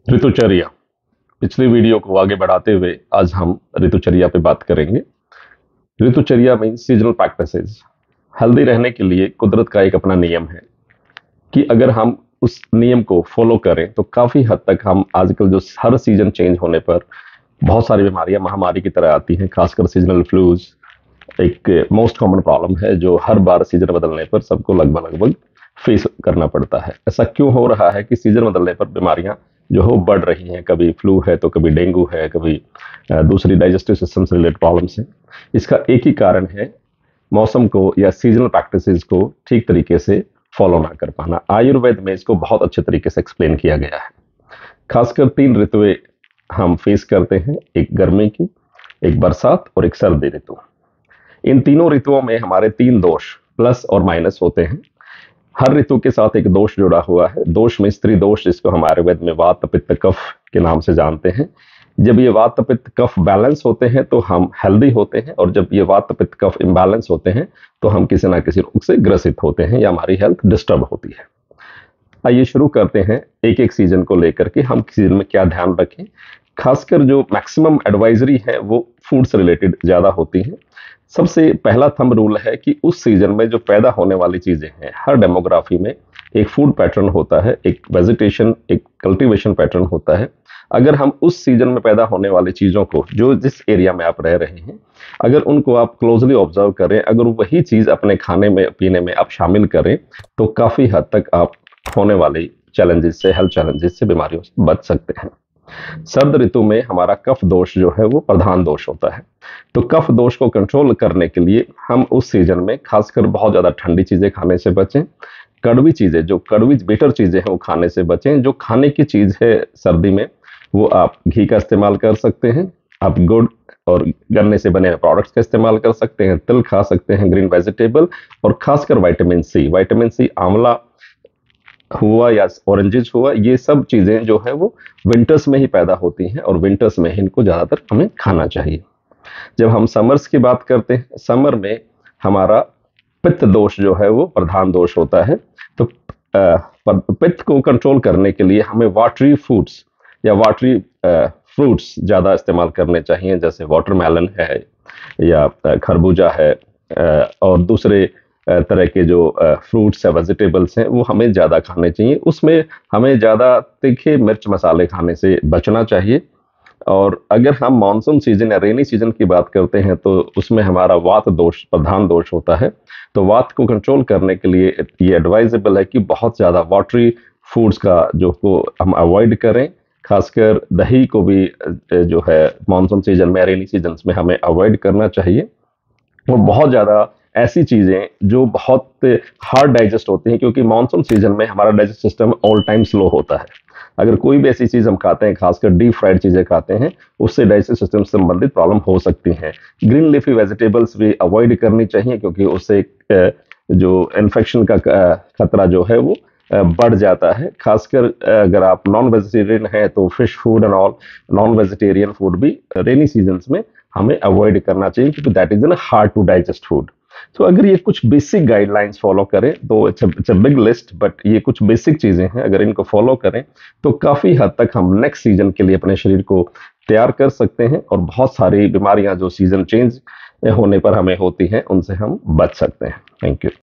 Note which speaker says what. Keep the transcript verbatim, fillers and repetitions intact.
Speaker 1: ऋतुचर्या। पिछली वीडियो को आगे बढ़ाते हुए आज हम ऋतुचर्या पे बात करेंगे। ऋतुचर्या मीन्स सीजनल प्रैक्टिसेस। हेल्दी रहने के लिए कुदरत का एक अपना नियम है कि अगर हम उस नियम को फॉलो करें तो काफ़ी हद तक हम आजकल जो हर सीजन चेंज होने पर बहुत सारी बीमारियां महामारी की तरह आती हैं, खासकर सीजनल फ्लूज एक मोस्ट कॉमन प्रॉब्लम है जो हर बार सीजन बदलने पर सबको लगभग लगभग फेस करना पड़ता है। ऐसा क्यों हो रहा है कि सीजन बदलने पर बीमारियां जो हो बढ़ रही हैं? कभी फ्लू है तो कभी डेंगू है, कभी अ, दूसरी डाइजेस्टिव सिस्टम से रिलेटेड प्रॉब्लम्स हैं। इसका एक ही कारण है, मौसम को या सीजनल प्रैक्टिसेस को ठीक तरीके से फॉलो ना कर पाना। आयुर्वेद में इसको बहुत अच्छे तरीके से एक्सप्लेन किया गया है। खासकर तीन ऋतुएं हम फेस करते हैं, एक गर्मी की, एक बरसात और एक सर्दी ऋतु। इन तीनों ऋतुओं में हमारे तीन दोष प्लस और माइनस होते हैं। हर ऋतु के साथ एक दोष जुड़ा हुआ है। दोष में स्त्री दोष, जिसको हम आयुर्वेद में वात पित्त कफ के नाम से जानते हैं। जब ये वात पित्त कफ बैलेंस होते हैं तो हम हेल्दी होते हैं, और जब ये वात पित्त कफ इम्बैलेंस होते हैं तो हम किसी ना किसी रोग से ग्रसित होते हैं या हमारी हेल्थ डिस्टर्ब होती है। आइए शुरू करते हैं एक एक सीजन को लेकर के हम सीजन में क्या ध्यान रखें। खासकर जो मैक्सिमम एडवाइजरी है वो फूड से रिलेटेड ज़्यादा होती हैं। सबसे पहला थंब रूल है कि उस सीजन में जो पैदा होने वाली चीज़ें हैं, हर डेमोग्राफी में एक फूड पैटर्न होता है, एक वेजिटेशन, एक कल्टीवेशन पैटर्न होता है। अगर हम उस सीजन में पैदा होने वाली चीज़ों को, जो जिस एरिया में आप रह रहे हैं, अगर उनको आप क्लोजली ऑब्जर्व करें, अगर वही चीज़ अपने खाने में पीने में आप शामिल करें तो काफ़ी हद तक आप होने वाले चैलेंजेस से, हेल्थ चैलेंजेस से, बीमारियों से बच सकते हैं। सर्द ऋतु में हमारा कफ दोष जो है वो प्रधान दोष होता है। तो कफ दोष को कंट्रोल करने के लिए हम उस सीजन में खासकर बहुत ज़्यादा ठंडी चीज़ें खाने से बचें। कड़वी चीज़ें, जो कड़वी बिटर चीज़ें हैं वो खाने से बचें। जो खाने की चीज़ है सर्दी में, वो आप घी का इस्तेमाल कर सकते हैं, आप गुड़ और गन्ने से बने प्रोडक्ट्स का इस्तेमाल कर सकते हैं, तिल खा सकते हैं, ग्रीन वेजिटेबल, और खासकर विटामिन सी विटामिन सी आंवला हुआ या ऑरेंजेस हुआ, ये सब चीज़ें जो है वो विंटर्स में ही पैदा होती हैं और विंटर्स में ही इनको ज़्यादातर हमें खाना चाहिए। जब हम समर्स की बात करते हैं, समर में हमारा पित्त दोष जो है वो प्रधान दोष होता है। तो अ, पित्त को कंट्रोल करने के लिए हमें वाटरी फूड्स या वाटरी फ्रूट्स ज़्यादा इस्तेमाल करने चाहिए, जैसे वाटरमेलन है या अ, खरबूजा है, अ, और दूसरे अ, तरह के जो फ्रूट्स या वेजिटेबल्स हैं वो हमें ज़्यादा खाने चाहिए। उसमें हमें ज़्यादा तीखे मिर्च मसाले खाने से बचना चाहिए। और अगर हम मानसून सीजन या रेनी सीजन की बात करते हैं तो उसमें हमारा वात दोष प्रधान दोष होता है। तो वात को कंट्रोल करने के लिए ये एडवाइजेबल है कि बहुत ज़्यादा वाटरी फूड्स का जो को हम अवॉइड करें। खासकर दही को भी अ, जो है मानसून सीजन में, रेनी सीजन में हमें अवॉइड करना चाहिए। वो बहुत ज़्यादा ऐसी चीज़ें जो बहुत हार्ड डाइजेस्ट होती हैं, क्योंकि मानसून सीजन में हमारा digest system all time slow होता है। अगर कोई भी ऐसी चीज़ हम खाते हैं, खासकर डीप फ्राइड चीज़ें खाते हैं, उससे डाइजेस्टिव सिस्टम से संबंधित प्रॉब्लम हो सकती हैं। ग्रीन लीफी वेजिटेबल्स भी अवॉइड करनी चाहिए, क्योंकि उससे अ, जो इन्फेक्शन का अ, खतरा जो है वो अ, बढ़ जाता है। खासकर अ, अगर आप नॉन वेजिटेरियन हैं तो fish food and all non vegetarian food भी रेनी सीजन्स में हमें अवॉइड करना चाहिए, क्योंकि that is an hard to digest food. तो अगर ये कुछ बेसिक गाइडलाइंस फॉलो करें तो it's it's a big list, but ये कुछ बेसिक चीज़ें हैं, अगर इनको फॉलो करें तो काफ़ी हद तक हम नेक्स्ट सीजन के लिए अपने शरीर को तैयार कर सकते हैं, और बहुत सारी बीमारियां जो सीजन चेंज होने पर हमें होती हैं उनसे हम बच सकते हैं। Thank you.